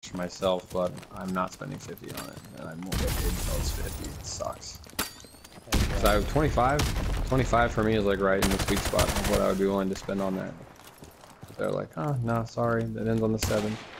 for myself, but I'm not spending 50 on it, and I won't get paid until it's 50. It sucks. So 25 for me is like right in the sweet spot of what I would be willing to spend on that. They're like, oh no, sorry, that ends on the 7th.